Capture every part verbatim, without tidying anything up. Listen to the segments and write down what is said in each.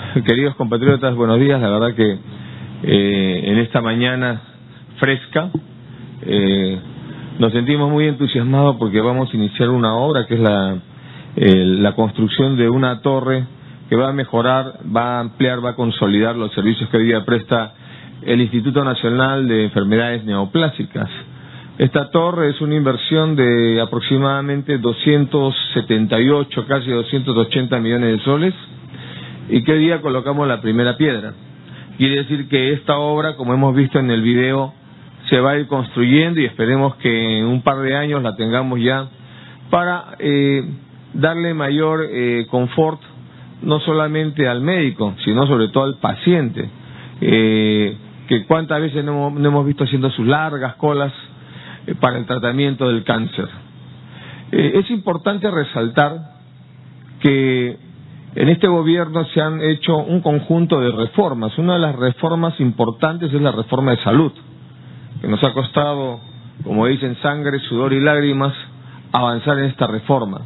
Queridos compatriotas, buenos días. La verdad que eh, en esta mañana fresca eh, nos sentimos muy entusiasmados porque vamos a iniciar una obra que es la, eh, la construcción de una torre que va a mejorar, va a ampliar, va a consolidar los servicios que hoy día presta el Instituto Nacional de Enfermedades Neoplásicas. Esta torre es una inversión de aproximadamente doscientos setenta y ocho, casi doscientos ochenta millones de soles, y que hoy día colocamos la primera piedra. Quiere decir que esta obra, como hemos visto en el video, se va a ir construyendo y esperemos que en un par de años la tengamos ya para eh, darle mayor eh, confort no solamente al médico, sino sobre todo al paciente, eh, que cuántas veces no hemos, no hemos visto haciendo sus largas colas eh, para el tratamiento del cáncer. Eh, es importante resaltar que en este gobierno se han hecho un conjunto de reformas. Una de las reformas importantes es la reforma de salud, que nos ha costado, como dicen, sangre, sudor y lágrimas avanzar en esta reforma.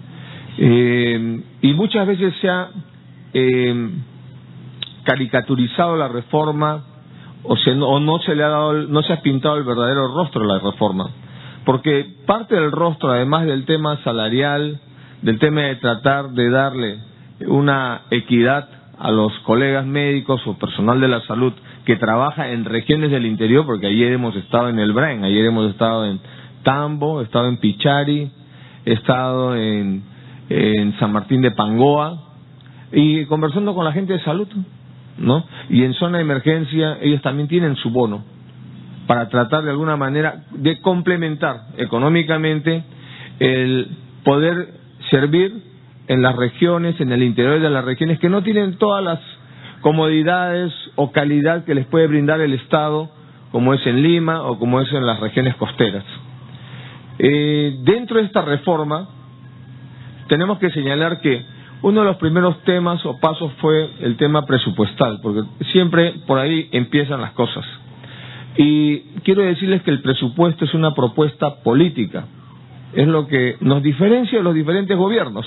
Eh, y muchas veces se ha eh, caricaturizado la reforma o, se, o no se le ha dado, no se ha pintado el verdadero rostro de la reforma, porque parte del rostro, además del tema salarial, del tema de tratar de darle una equidad a los colegas médicos o personal de la salud que trabaja en regiones del interior, porque ayer hemos estado en el Brain, ayer hemos estado en Tambo, he estado en Pichari, he estado en, en San Martín de Pangoa y conversando con la gente de salud, ¿no? Y en zona de emergencia ellos también tienen su bono para tratar de alguna manera de complementar económicamente el poder servir en las regiones, en el interior de las regiones que no tienen todas las comodidades o calidad que les puede brindar el Estado, como es en Lima o como es en las regiones costeras. Eh, dentro de esta reforma tenemos que señalar que uno de los primeros temas o pasos fue el tema presupuestal, porque siempre por ahí empiezan las cosas. Y quiero decirles que el presupuesto es una propuesta política, es lo que nos diferencia de los diferentes gobiernos,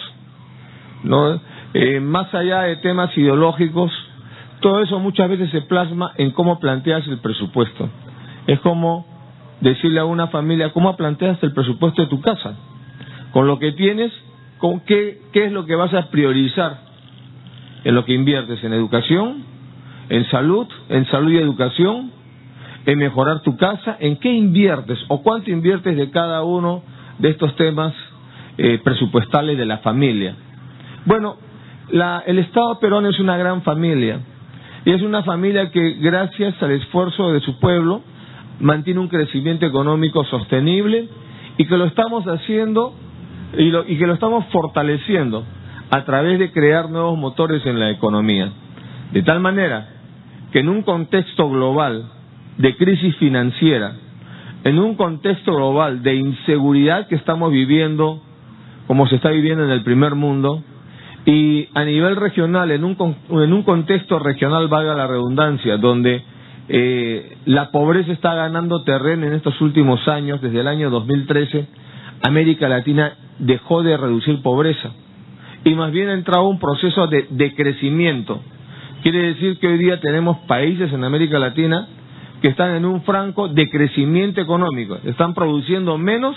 ¿no? Eh, más allá de temas ideológicos, todo eso muchas veces se plasma en cómo planteas el presupuesto. Es como decirle a una familia cómo planteas el presupuesto de tu casa, con lo que tienes, con qué, qué es lo que vas a priorizar en lo que inviertes, en educación, en salud, en salud y educación, en mejorar tu casa, en qué inviertes o cuánto inviertes de cada uno de estos temas eh, presupuestales de la familia. Bueno, la, el Estado peruano es una gran familia y es una familia que gracias al esfuerzo de su pueblo mantiene un crecimiento económico sostenible y que lo estamos haciendo y, lo, y que lo estamos fortaleciendo a través de crear nuevos motores en la economía, de tal manera que en un contexto global de crisis financiera, en un contexto global de inseguridad que estamos viviendo como se está viviendo en el primer mundo, y a nivel regional, en un, en un contexto regional, valga la redundancia, donde eh, la pobreza está ganando terreno en estos últimos años, desde el año dos mil trece, América Latina dejó de reducir pobreza y más bien ha entrado un proceso de, de crecimiento. Quiere decir que hoy día tenemos países en América Latina que están en un franco de crecimiento económico, están produciendo menos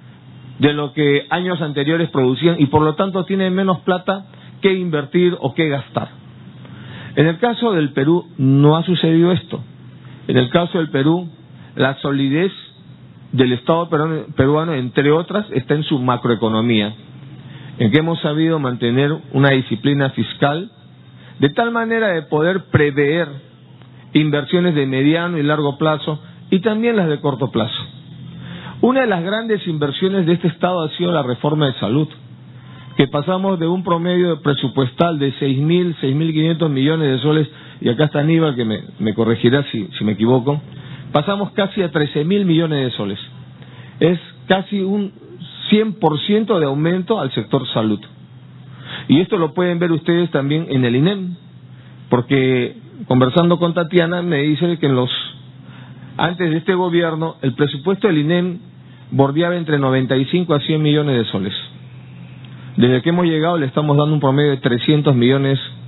de lo que años anteriores producían y por lo tanto tienen menos plata que invertir o que gastar. En el caso del Perú no ha sucedido esto. En el caso del Perú, la solidez del Estado peruano, peruano, entre otras, está en su macroeconomía, en que hemos sabido mantener una disciplina fiscal de tal manera de poder prever inversiones de mediano y largo plazo y también las de corto plazo. Una de las grandes inversiones de este Estado ha sido la reforma de salud, que pasamos de un promedio presupuestal de seis mil, seis mil quinientos millones de soles, y acá está Aníbal que me, me corregirá si, si me equivoco, pasamos casi a trece mil millones de soles. Es casi un cien por ciento de aumento al sector salud. Y esto lo pueden ver ustedes también en el I N E M, porque conversando con Tatiana me dice que en los antes de este gobierno el presupuesto del I N E M bordeaba entre noventa y cinco a cien millones de soles. Desde que hemos llegado le estamos dando un promedio de trescientos millones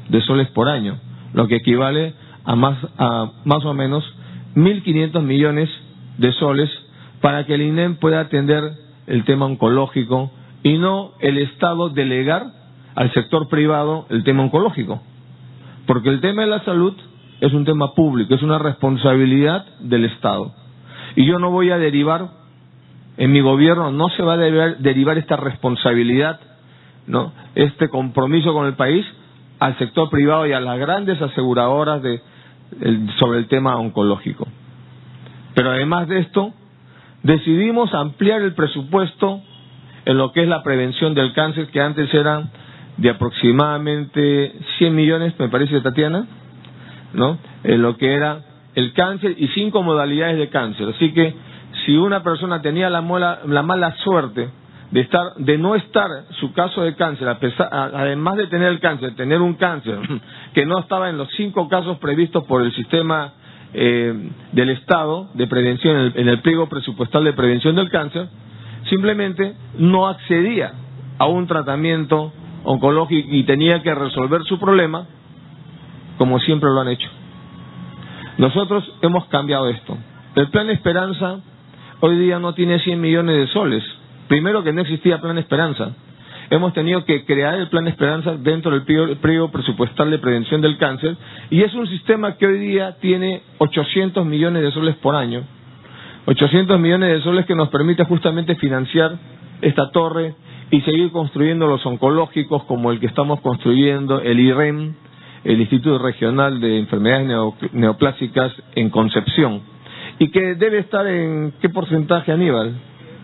de soles por año, lo que equivale a más, a más o menos mil quinientos millones de soles para que el INEM pueda atender el tema oncológico y no el Estado delegar al sector privado el tema oncológico. Porque el tema de la salud es un tema público, es una responsabilidad del Estado. Y yo no voy a derivar, en mi gobierno no se va a derivar, derivar esta responsabilidad, ¿no?, este compromiso con el país al sector privado y a las grandes aseguradoras de, el, sobre el tema oncológico. Pero además de esto, decidimos ampliar el presupuesto en lo que es la prevención del cáncer, que antes eran de aproximadamente cien millones, me parece, Tatiana, ¿no?, en lo que era el cáncer y cinco modalidades de cáncer. Así que si una persona tenía la, mola, la mala suerte de estar, de no estar su caso de cáncer, a pesar, además de tener el cáncer, tener un cáncer que no estaba en los cinco casos previstos por el sistema eh, del Estado de prevención, en el, en el pliego presupuestal de prevención del cáncer, simplemente no accedía a un tratamiento oncológico y tenía que resolver su problema, como siempre lo han hecho. Nosotros hemos cambiado esto. El Plan Esperanza hoy día no tiene cien millones de soles. Primero, que no existía Plan Esperanza. Hemos tenido que crear el Plan Esperanza dentro del pliego presupuestal de prevención del cáncer, y es un sistema que hoy día tiene ochocientos millones de soles por año. ochocientos millones de soles que nos permite justamente financiar esta torre y seguir construyendo los oncológicos como el que estamos construyendo, el I R E M, el Instituto Regional de Enfermedades Neo, Neoplásicas en Concepción, y que debe estar en ¿qué porcentaje, Aníbal?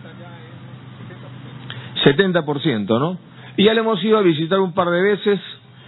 setenta por ciento, ¿no? Y ya le hemos ido a visitar un par de veces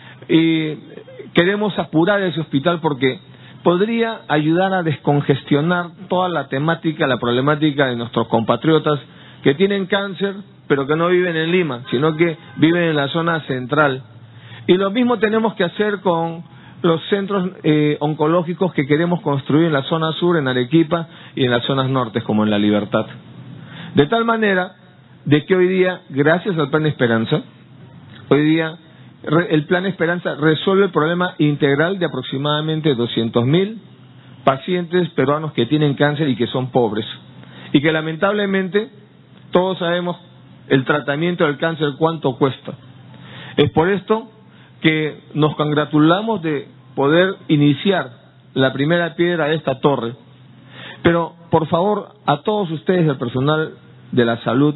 y queremos apurar ese hospital porque podría ayudar a descongestionar toda la temática, la problemática de nuestros compatriotas que tienen cáncer, pero que no viven en Lima, sino que viven en la zona central. Y lo mismo tenemos que hacer con los centros eh, oncológicos que queremos construir en la zona sur, en Arequipa, y en las zonas nortes, como en La Libertad. De tal manera de que hoy día, gracias al Plan Esperanza, hoy día el Plan Esperanza resuelve el problema integral de aproximadamente doscientos mil pacientes peruanos que tienen cáncer y que son pobres. Y que lamentablemente todos sabemos el tratamiento del cáncer cuánto cuesta. Es por esto que nos congratulamos de poder iniciar la primera piedra de esta torre. Pero, por favor, a todos ustedes, el personal de la salud,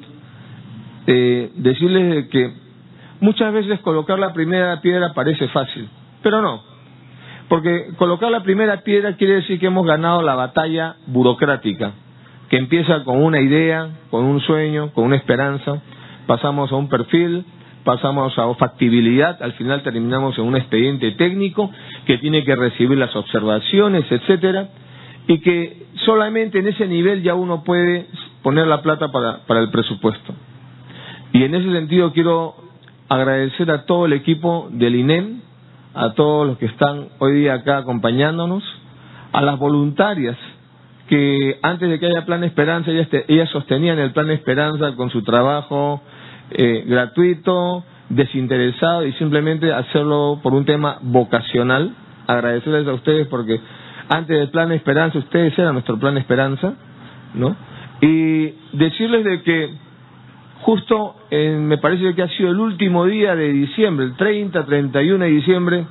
eh, decirles que muchas veces colocar la primera piedra parece fácil, pero no. Porque colocar la primera piedra quiere decir que hemos ganado la batalla burocrática, que empieza con una idea, con un sueño, con una esperanza, pasamos a un perfil, pasamos a factibilidad, al final terminamos en un expediente técnico que tiene que recibir las observaciones, etcétera, y que solamente en ese nivel ya uno puede poner la plata para, para el presupuesto. Y en ese sentido quiero agradecer a todo el equipo del INEM, a todos los que están hoy día acá acompañándonos, a las voluntarias que antes de que haya Plan Esperanza, ellas, te, ellas sostenían el Plan Esperanza con su trabajo eh, gratuito, desinteresado, y simplemente hacerlo por un tema vocacional. Agradecerles a ustedes porque antes del Plan Esperanza ustedes eran nuestro Plan Esperanza, ¿no? Y decirles de que justo en, me parece que ha sido el último día de diciembre, el treinta, treinta y uno de diciembre,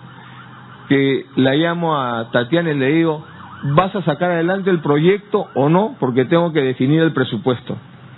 que la llamo a Tatiana y le digo: ¿vas a sacar adelante el proyecto o no? Porque tengo que definir el presupuesto.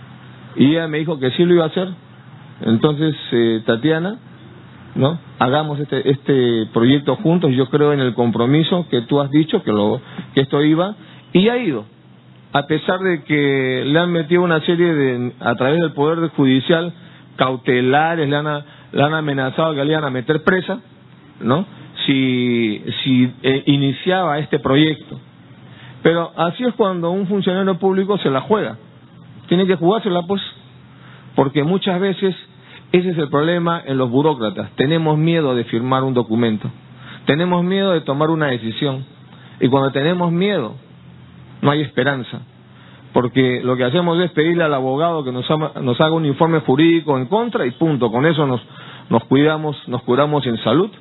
Y ella me dijo que sí lo iba a hacer. Entonces, eh, Tatiana, ¿no?, hagamos este este proyecto juntos. Yo creo en el compromiso que tú has dicho que lo que esto iba, y ha ido, a pesar de que le han metido una serie de, a través del Poder Judicial, cautelares, le han, le han amenazado que le iban a meter presa, ¿no?, si, si eh, iniciaba este proyecto. Pero así es cuando un funcionario público se la juega. Tiene que jugársela, pues, porque muchas veces ese es el problema en los burócratas. Tenemos miedo de firmar un documento, tenemos miedo de tomar una decisión, y cuando tenemos miedo no hay esperanza, porque lo que hacemos es pedirle al abogado que nos haga, nos haga un informe jurídico en contra y punto. Con eso nos nos cuidamos, nos curamos en salud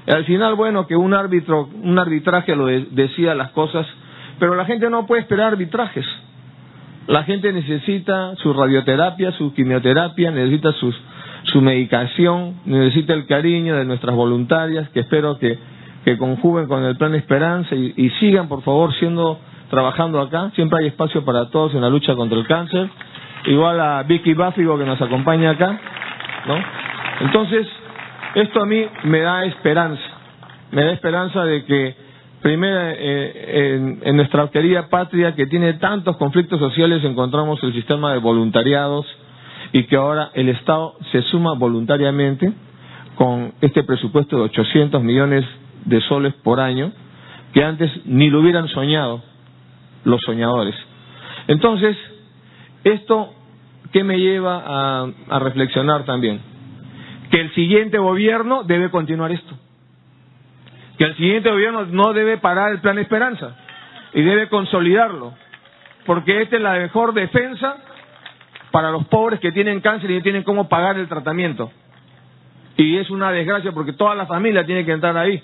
Al final, bueno, que un árbitro, un arbitraje lo de, decía las cosas, pero la gente no puede esperar arbitrajes. La gente necesita su radioterapia, su quimioterapia, necesita sus, su medicación, necesita el cariño de nuestras voluntarias, que espero que, que conjuguen con el Plan Esperanza y, y sigan, por favor, siendo trabajando acá. Siempre hay espacio para todos en la lucha contra el cáncer. Igual a Vicky Báfigo, que nos acompaña acá, ¿no? Entonces, esto a mí me da esperanza, me da esperanza de que primero eh, en, en nuestra querida patria, que tiene tantos conflictos sociales, encontramos el sistema de voluntariados y que ahora el Estado se suma voluntariamente con este presupuesto de ochocientos millones de soles por año, que antes ni lo hubieran soñado los soñadores. Entonces, esto, ¿qué me lleva a, a reflexionar también? Que el siguiente gobierno debe continuar esto. Que el siguiente gobierno no debe parar el Plan Esperanza y debe consolidarlo, porque esta es la mejor defensa para los pobres que tienen cáncer y no tienen cómo pagar el tratamiento. Y es una desgracia porque toda la familia tiene que entrar ahí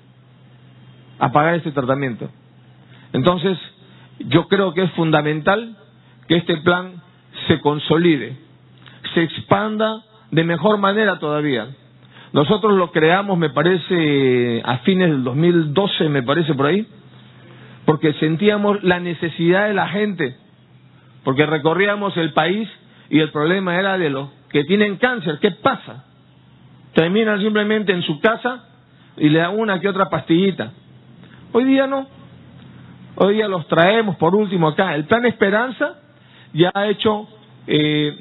a pagar este tratamiento. Entonces, yo creo que es fundamental que este plan se consolide, se expanda de mejor manera todavía. Nosotros lo creamos, me parece, a fines del dos mil doce, me parece por ahí, porque sentíamos la necesidad de la gente, porque recorríamos el país y el problema era de los que tienen cáncer. ¿Qué pasa? Terminan simplemente en su casa y le dan una que otra pastillita. Hoy día no. Hoy día los traemos, por último, acá. El Plan Esperanza ya ha hecho, eh,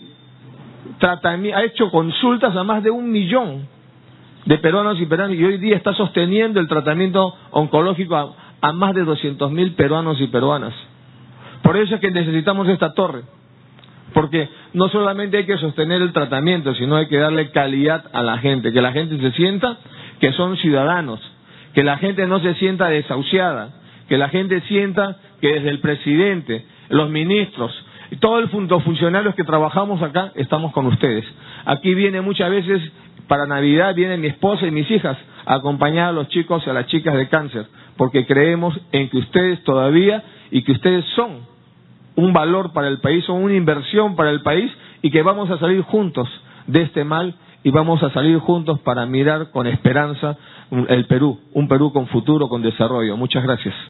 ha hecho consultas a más de un millón de peruanos y peruanas, y hoy día está sosteniendo el tratamiento oncológico a, a más de doscientos mil peruanos y peruanas. Por eso es que necesitamos esta torre, porque no solamente hay que sostener el tratamiento, sino hay que darle calidad a la gente, que la gente se sienta que son ciudadanos, que la gente no se sienta desahuciada, que la gente sienta que desde el presidente, los ministros, y todos los funcionarios que trabajamos acá, estamos con ustedes. Aquí viene muchas veces, para Navidad, viene mi esposa y mis hijas a acompañar a los chicos y a las chicas de cáncer, porque creemos en que ustedes todavía, y que ustedes son un valor para el país, son una inversión para el país, y que vamos a salir juntos de este mal, y vamos a salir juntos para mirar con esperanza el Perú, un Perú con futuro, con desarrollo. Muchas gracias.